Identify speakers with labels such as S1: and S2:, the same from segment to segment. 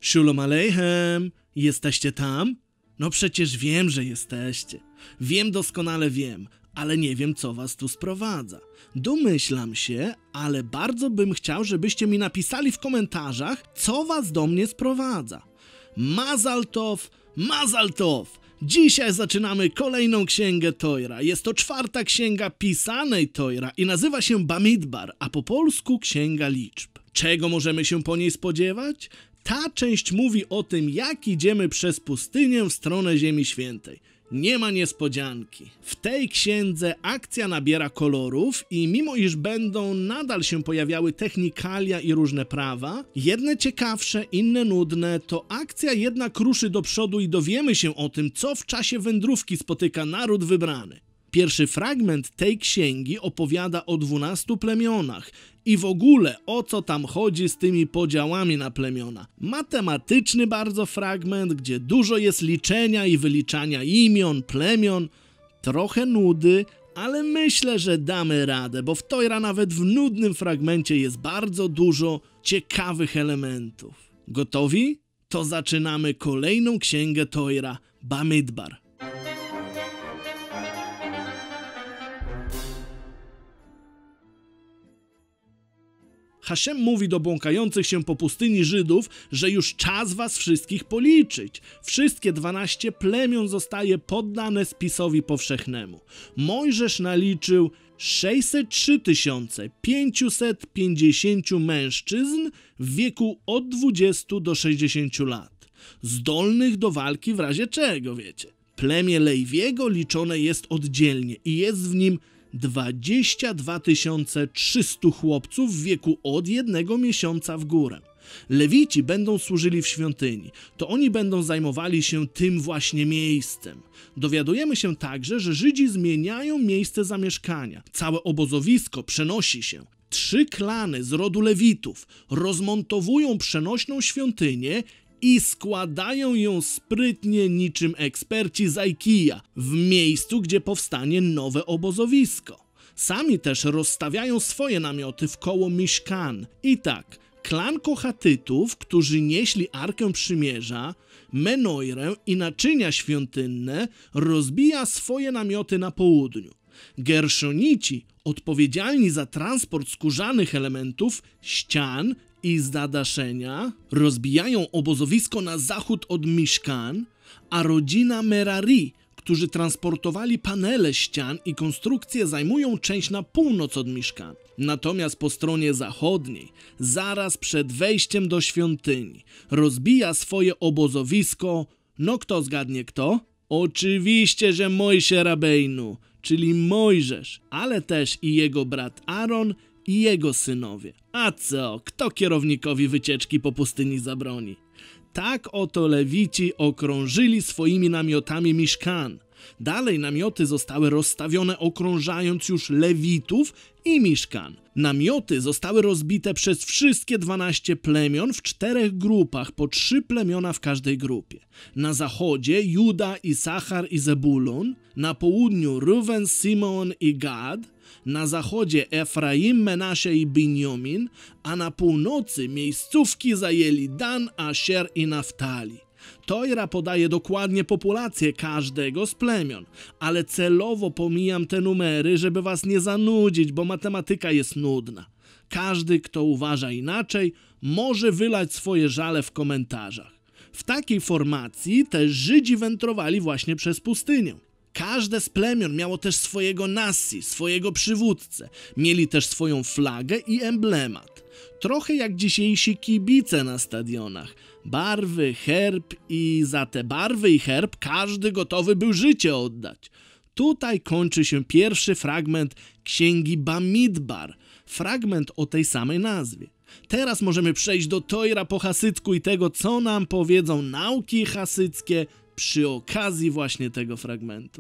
S1: Shalom Aleichem, jesteście tam? No przecież wiem, że jesteście. Wiem, doskonale wiem, ale nie wiem, co was tu sprowadza. Domyślam się, ale bardzo bym chciał, żebyście mi napisali w komentarzach, co was do mnie sprowadza. Mazal tov, mazal tov! Dzisiaj zaczynamy kolejną księgę Tojra. Jest to 4. księga pisanej Tojra i nazywa się Bamidbar, a po polsku Księga Liczb. Czego możemy się po niej spodziewać? Ta część mówi o tym, jak idziemy przez pustynię w stronę Ziemi Świętej. Nie ma niespodzianki. W tej księdze akcja nabiera kolorów i mimo iż będą nadal się pojawiały technikalia i różne prawa, jedne ciekawsze, inne nudne, to akcja jednak ruszy do przodu i dowiemy się o tym, co w czasie wędrówki spotyka naród wybrany. Pierwszy fragment tej księgi opowiada o 12 plemionach i w ogóle o co tam chodzi z tymi podziałami na plemiona. Matematyczny bardzo fragment, gdzie dużo jest liczenia i wyliczania imion, plemion, trochę nudy, ale myślę, że damy radę, bo w Tojra nawet w nudnym fragmencie jest bardzo dużo ciekawych elementów. Gotowi? To zaczynamy kolejną księgę Tojra, Bamidbar. Haszem mówi do błąkających się po pustyni Żydów, że już czas was wszystkich policzyć. Wszystkie 12 plemion zostaje poddane spisowi powszechnemu. Mojżesz naliczył 603 550 mężczyzn w wieku od 20 do 60 lat. Zdolnych do walki w razie czego, wiecie. Plemię Lejwiego liczone jest oddzielnie i jest w nim 22 300 chłopców w wieku od 1 miesiąca w górę. Lewici będą służyli w świątyni, to oni będą zajmowali się tym właśnie miejscem. Dowiadujemy się także, że Żydzi zmieniają miejsce zamieszkania. Całe obozowisko przenosi się. 3 klany z rodu Lewitów rozmontowują przenośną świątynię i składają ją sprytnie niczym eksperci z IKEA w miejscu, gdzie powstanie nowe obozowisko. Sami też rozstawiają swoje namioty wkoło Miszkan. I tak, klan Kohatytów, którzy nieśli Arkę Przymierza, Menojrę i naczynia świątynne, rozbija swoje namioty na południu. Gerszonici, odpowiedzialni za transport skórzanych elementów, ścian i zadaszenia, rozbijają obozowisko na zachód od Miszkan, a rodzina Merari, którzy transportowali panele ścian i konstrukcje, zajmują część na północ od Miszkan. Natomiast po stronie zachodniej, zaraz przed wejściem do świątyni, rozbija swoje obozowisko, no kto zgadnie kto? Oczywiście, że Mojsze Rabejnu, czyli Mojżesz, ale też i jego brat Aaron i jego synowie. A co? Kto kierownikowi wycieczki po pustyni zabroni? Tak oto Lewici okrążyli swoimi namiotami Miszkan. Dalej namioty zostały rozstawione okrążając już Lewitów i Miszkan. Namioty zostały rozbite przez wszystkie 12 plemion w 4 grupach, po 3 plemiona w każdej grupie. Na zachodzie Juda, Isachar i Zebulun, na południu Ruben, Simon i Gad, na zachodzie Efraim, Menasze i Binjomin, a na północy miejscówki zajęli Dan, Asher i Naftali. Tojra podaje dokładnie populację każdego z plemion, ale celowo pomijam te numery, żeby was nie zanudzić, bo matematyka jest nudna. Każdy, kto uważa inaczej, może wylać swoje żale w komentarzach. W takiej formacji też Żydzi wędrowali właśnie przez pustynię. Każde z plemion miało też swojego nassi, swojego przywódcę. Mieli też swoją flagę i emblemat. Trochę jak dzisiejsi kibice na stadionach. Barwy, herb i za te barwy i herb każdy gotowy był życie oddać. Tutaj kończy się pierwszy fragment księgi Bamidbar. Fragment o tej samej nazwie. Teraz możemy przejść do Tojra po hasycku i tego, co nam powiedzą nauki hasyckie przy okazji właśnie tego fragmentu.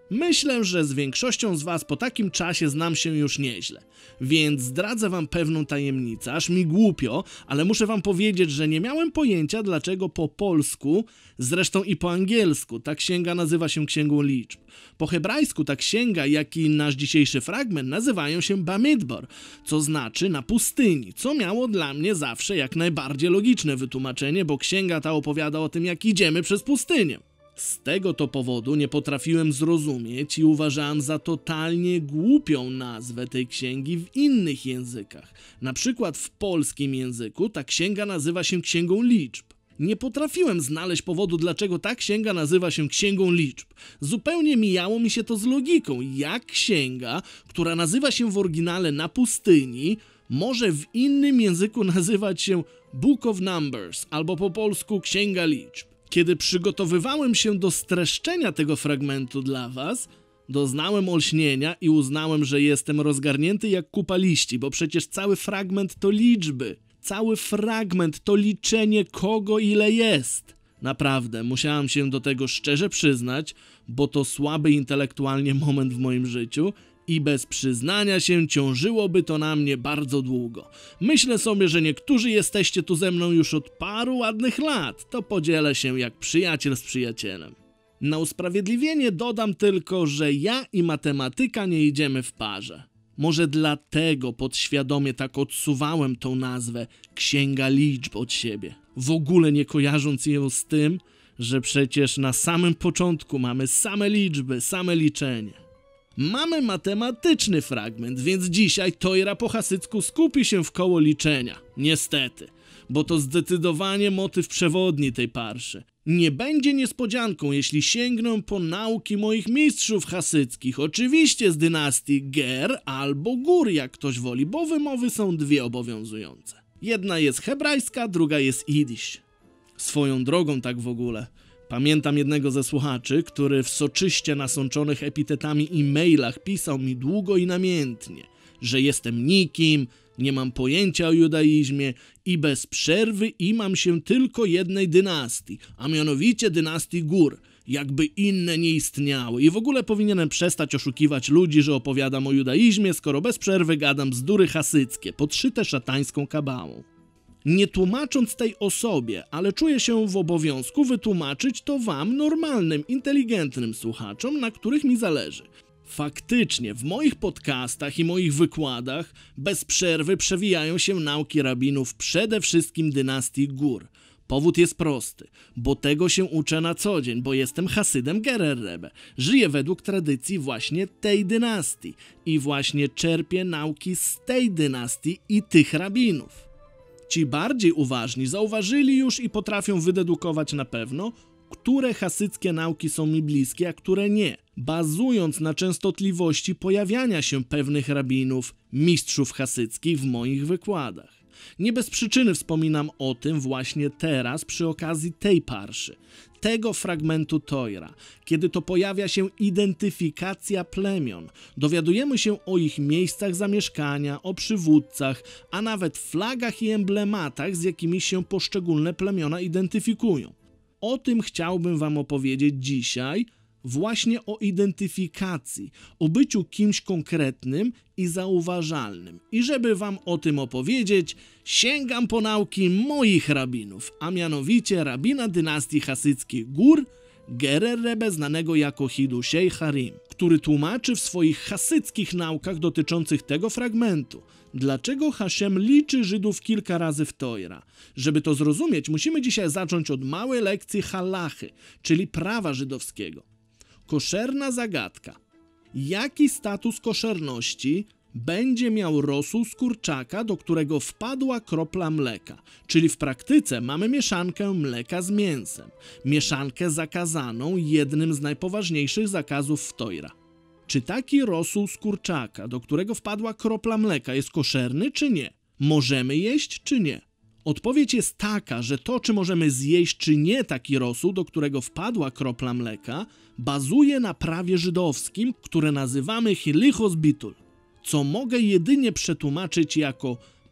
S1: Myślę, że z większością z was po takim czasie znam się już nieźle, więc zdradzę wam pewną tajemnicę, aż mi głupio, ale muszę wam powiedzieć, że nie miałem pojęcia, dlaczego po polsku, zresztą i po angielsku, ta księga nazywa się Księgą Liczb. Po hebrajsku ta księga, jak i nasz dzisiejszy fragment nazywają się Bamidbar, co znaczy na pustyni, co miało dla mnie zawsze jak najbardziej logiczne wytłumaczenie, bo księga ta opowiada o tym, jak idziemy przez pustynię. Z tego to powodu nie potrafiłem zrozumieć i uważałem za totalnie głupią nazwę tej księgi w innych językach. Na przykład w polskim języku ta księga nazywa się Księgą Liczb. Nie potrafiłem znaleźć powodu, dlaczego ta księga nazywa się Księgą Liczb. Zupełnie mijało mi się to z logiką. Jak księga, która nazywa się w oryginale Na pustyni, może w innym języku nazywać się Book of Numbers albo po polsku Księga Liczb. Kiedy przygotowywałem się do streszczenia tego fragmentu dla was, doznałem olśnienia i uznałem, że jestem rozgarnięty jak kupa liści, bo przecież cały fragment to liczby. Cały fragment to liczenie kogo ile jest. Naprawdę, musiałem się do tego szczerze przyznać, bo to słaby intelektualnie moment w moim życiu i bez przyznania się ciążyłoby to na mnie bardzo długo. Myślę sobie, że niektórzy jesteście tu ze mną już od paru ładnych lat, to podzielę się jak przyjaciel z przyjacielem. Na usprawiedliwienie dodam tylko, że ja i matematyka nie idziemy w parze. Może dlatego podświadomie tak odsuwałem tą nazwę Księga Liczb od siebie, w ogóle nie kojarząc ją z tym, że przecież na samym początku mamy same liczby, same liczenie. Mamy matematyczny fragment, więc dzisiaj Tojra po hasycku skupi się w koło liczenia. Niestety, bo to zdecydowanie motyw przewodni tej parszy. Nie będzie niespodzianką, jeśli sięgnę po nauki moich mistrzów hasyckich, oczywiście z dynastii Ger albo Gur, jak ktoś woli, bo wymowy są dwie obowiązujące. Jedna jest hebrajska, druga jest jidysz. Swoją drogą tak w ogóle. Pamiętam jednego ze słuchaczy, który w soczyście nasączonych epitetami e-mailach pisał mi długo i namiętnie, że jestem nikim, nie mam pojęcia o judaizmie i bez przerwy imam się tylko jednej dynastii, a mianowicie dynastii Gur, jakby inne nie istniały i w ogóle powinienem przestać oszukiwać ludzi, że opowiadam o judaizmie, skoro bez przerwy gadam bzdury hasyckie, podszyte szatańską kabałą. Nie tłumacząc tej osobie, ale czuję się w obowiązku wytłumaczyć to wam, normalnym, inteligentnym słuchaczom, na których mi zależy. Faktycznie, w moich podcastach i moich wykładach bez przerwy przewijają się nauki rabinów przede wszystkim dynastii Gur. Powód jest prosty, bo tego się uczę na co dzień, bo jestem Hasydem Gerer Rebbe. Żyję według tradycji właśnie tej dynastii i właśnie czerpię nauki z tej dynastii i tych rabinów. Ci bardziej uważni zauważyli już i potrafią wydedukować na pewno, które hasyckie nauki są mi bliskie, a które nie, bazując na częstotliwości pojawiania się pewnych rabinów, mistrzów hasyckich w moich wykładach. Nie bez przyczyny wspominam o tym właśnie teraz przy okazji tej parszy, tego fragmentu Tojra, kiedy to pojawia się identyfikacja plemion. Dowiadujemy się o ich miejscach zamieszkania, o przywódcach, a nawet flagach i emblematach, z jakimi się poszczególne plemiona identyfikują. O tym chciałbym wam opowiedzieć dzisiaj, właśnie o identyfikacji, o byciu kimś konkretnym i zauważalnym. I żeby wam o tym opowiedzieć, sięgam po nauki moich rabinów, a mianowicie rabina dynastii hasyckiej Gur, Gerer Rebbe, znanego jako Hidushei Harim, który tłumaczy w swoich hasyckich naukach dotyczących tego fragmentu, dlaczego Hashem liczy Żydów kilka razy w Tojra. Żeby to zrozumieć, musimy dzisiaj zacząć od małej lekcji halachy, czyli prawa żydowskiego. Koszerna zagadka. Jaki status koszerności będzie miał rosół z kurczaka, do którego wpadła kropla mleka? Czyli w praktyce mamy mieszankę mleka z mięsem. Mieszankę zakazaną, jednym z najpoważniejszych zakazów w Tojra. Czy taki rosół z kurczaka, do którego wpadła kropla mleka, jest koszerny czy nie? Możemy jeść czy nie? Odpowiedź jest taka, że to, czy możemy zjeść czy nie taki rosół, do którego wpadła kropla mleka, bazuje na prawie żydowskim, które nazywamy hilichos bitul, co mogę jedynie przetłumaczyć jako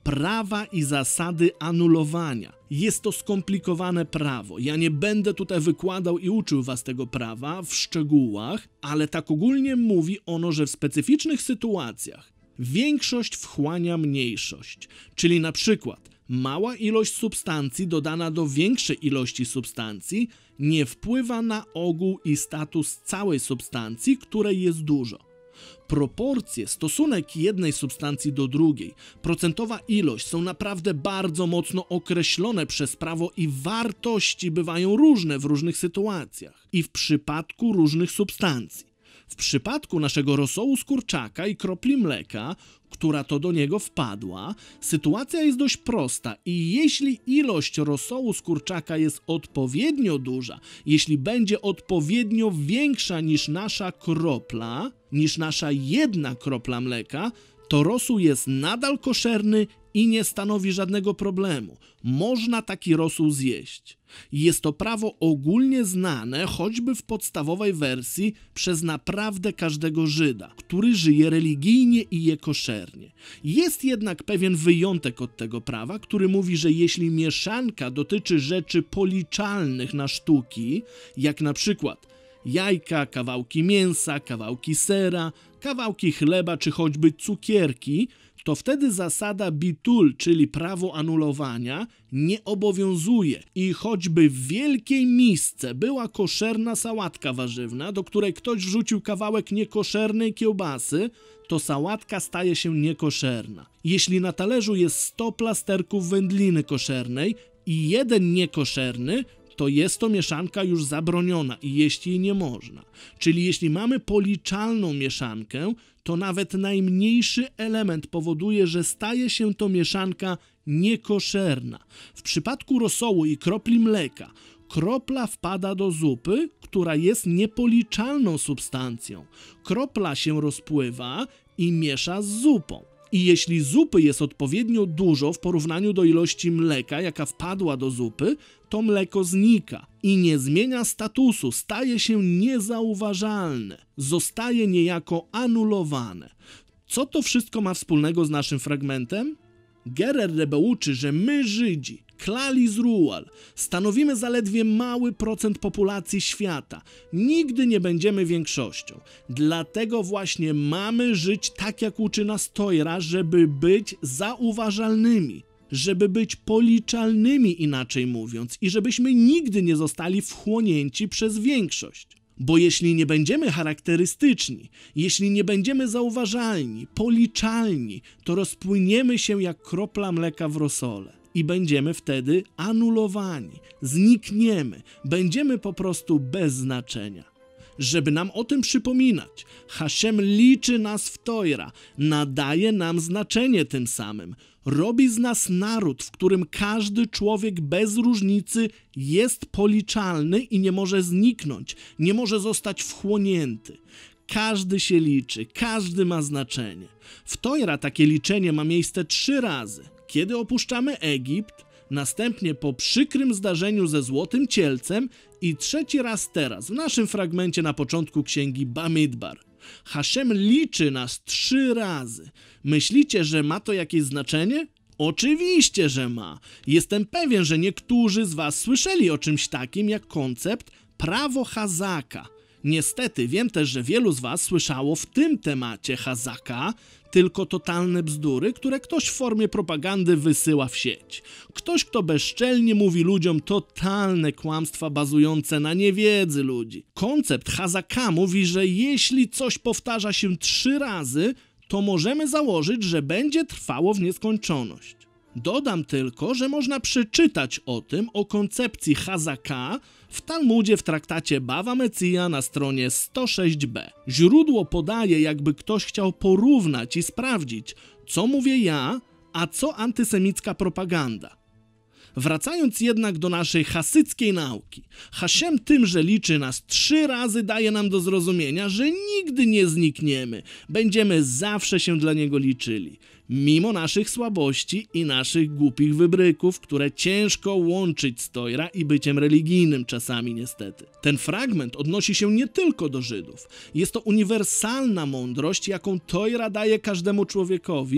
S1: prawa i zasady anulowania. Jest to skomplikowane prawo. Ja nie będę tutaj wykładał i uczył was tego prawa w szczegółach, ale tak ogólnie mówi ono, że w specyficznych sytuacjach większość wchłania mniejszość, czyli na przykład mała ilość substancji dodana do większej ilości substancji nie wpływa na ogół i status całej substancji, której jest dużo. Proporcje, stosunek jednej substancji do drugiej, procentowa ilość są naprawdę bardzo mocno określone przez prawo i wartości bywają różne w różnych sytuacjach i w przypadku różnych substancji. W przypadku naszego rosołu z kurczaka i kropli mleka, która to do niego wpadła, sytuacja jest dość prosta i jeśli ilość rosołu z kurczaka jest odpowiednio duża, jeśli będzie odpowiednio większa niż nasza kropla, niż nasza jedna kropla mleka, to rosół jest nadal koszerny i nie stanowi żadnego problemu. Można taki rosół zjeść. Jest to prawo ogólnie znane, choćby w podstawowej wersji, przez naprawdę każdego Żyda, który żyje religijnie i je koszernie. Jest jednak pewien wyjątek od tego prawa, który mówi, że jeśli mieszanka dotyczy rzeczy policzalnych na sztuki, jak na przykład jajka, kawałki mięsa, kawałki sera, kawałki chleba czy choćby cukierki, to wtedy zasada bitul, czyli prawo anulowania, nie obowiązuje i choćby w wielkiej misce była koszerna sałatka warzywna, do której ktoś wrzucił kawałek niekoszernej kiełbasy, to sałatka staje się niekoszerna. Jeśli na talerzu jest 100 plasterków wędliny koszernej i jeden niekoszerny, to jest to mieszanka już zabroniona i jeść jej nie można. Czyli jeśli mamy policzalną mieszankę, to nawet najmniejszy element powoduje, że staje się to mieszanka niekoszerna. W przypadku rosołu i kropli mleka, kropla wpada do zupy, która jest niepoliczalną substancją. Kropla się rozpływa i miesza z zupą. I jeśli zupy jest odpowiednio dużo w porównaniu do ilości mleka, jaka wpadła do zupy, to mleko znika i nie zmienia statusu, staje się niezauważalne, zostaje niejako anulowane. Co to wszystko ma wspólnego z naszym fragmentem? Gerer Rebbe uczy, że my Żydzi, Klal Yisruel, stanowimy zaledwie mały procent populacji świata. Nigdy nie będziemy większością. Dlatego właśnie mamy żyć tak, jak uczy nas Tojra, żeby być zauważalnymi, żeby być policzalnymi, inaczej mówiąc, i żebyśmy nigdy nie zostali wchłonięci przez większość. Bo jeśli nie będziemy charakterystyczni, jeśli nie będziemy zauważalni, policzalni, to rozpłyniemy się jak kropla mleka w rosole i będziemy wtedy anulowani, znikniemy, będziemy po prostu bez znaczenia. Żeby nam o tym przypominać, Haszem liczy nas w Tojra, nadaje nam znaczenie tym samym. Robi z nas naród, w którym każdy człowiek bez różnicy jest policzalny i nie może zniknąć, nie może zostać wchłonięty. Każdy się liczy, każdy ma znaczenie. W Tojra takie liczenie ma miejsce 3 razy. Kiedy opuszczamy Egipt, następnie po przykrym zdarzeniu ze złotym cielcem i 3. raz teraz, w naszym fragmencie na początku księgi Bamidbar. Haszem liczy nas 3 razy. Myślicie, że ma to jakieś znaczenie? Oczywiście, że ma. Jestem pewien, że niektórzy z was słyszeli o czymś takim jak koncept prawo Hazaka. Niestety, wiem też, że wielu z was słyszało w tym temacie Hazaka tylko totalne bzdury, które ktoś w formie propagandy wysyła w sieć. Ktoś, kto bezczelnie mówi ludziom totalne kłamstwa bazujące na niewiedzy ludzi. Koncept Hazaka mówi, że jeśli coś powtarza się 3 razy, to możemy założyć, że będzie trwało w nieskończoność. Dodam tylko, że można przeczytać o koncepcji Hazaka w Talmudzie w traktacie Bava Metzia na stronie 106b. Źródło podaje, jakby ktoś chciał porównać i sprawdzić, co mówię ja, a co antysemicka propaganda. Wracając jednak do naszej hasyckiej nauki, Haszem tym, że liczy nas 3 razy, daje nam do zrozumienia, że nigdy nie znikniemy, będziemy zawsze się dla niego liczyli, mimo naszych słabości i naszych głupich wybryków, które ciężko łączyć z Tojra i byciem religijnym czasami niestety. Ten fragment odnosi się nie tylko do Żydów, jest to uniwersalna mądrość, jaką Tojra daje każdemu człowiekowi,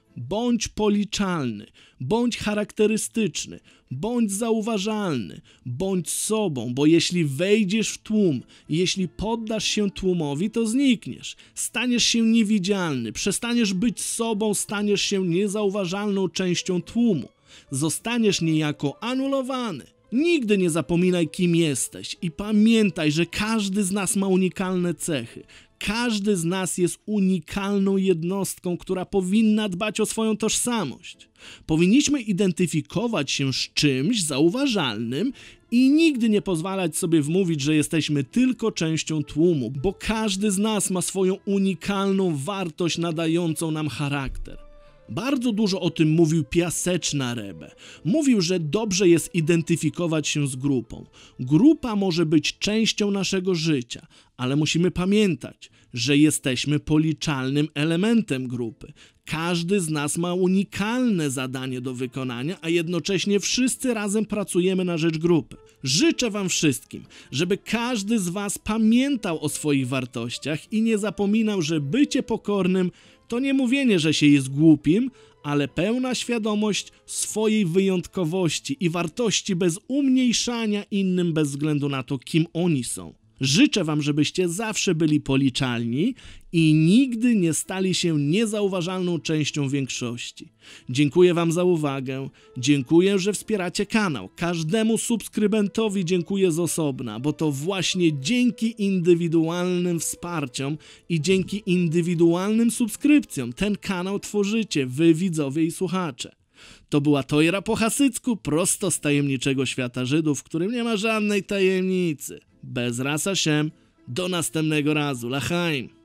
S1: Bądź policzalny, bądź charakterystyczny, bądź zauważalny, bądź sobą, bo jeśli wejdziesz w tłum, jeśli poddasz się tłumowi, to znikniesz. Staniesz się niewidzialny, przestaniesz być sobą, staniesz się niezauważalną częścią tłumu. Zostaniesz niejako anulowany. Nigdy nie zapominaj, kim jesteś i pamiętaj, że każdy z nas ma unikalne cechy. Każdy z nas jest unikalną jednostką, która powinna dbać o swoją tożsamość. Powinniśmy identyfikować się z czymś zauważalnym i nigdy nie pozwalać sobie wmówić, że jesteśmy tylko częścią tłumu, bo każdy z nas ma swoją unikalną wartość nadającą nam charakter. Bardzo dużo o tym mówił Piaseczna Rebbe. Mówił, że dobrze jest identyfikować się z grupą. Grupa może być częścią naszego życia, ale musimy pamiętać, że jesteśmy policzalnym elementem grupy. Każdy z nas ma unikalne zadanie do wykonania, a jednocześnie wszyscy razem pracujemy na rzecz grupy. Życzę wam wszystkim, żeby każdy z was pamiętał o swoich wartościach i nie zapominał, że bycie pokornym to nie mówienie, że się jest głupim, ale pełna świadomość swojej wyjątkowości i wartości bez umniejszania innym bez względu na to, kim oni są. Życzę wam, żebyście zawsze byli policzalni i nigdy nie stali się niezauważalną częścią większości. Dziękuję wam za uwagę, dziękuję, że wspieracie kanał. Każdemu subskrybentowi dziękuję z osobna, bo to właśnie dzięki indywidualnym wsparciom i dzięki indywidualnym subskrypcjom ten kanał tworzycie, wy widzowie i słuchacze. To była Tojra po hasycku, prosto z tajemniczego świata Żydów, w którym nie ma żadnej tajemnicy. Bez rasa Shem, do następnego razu, Lachaim.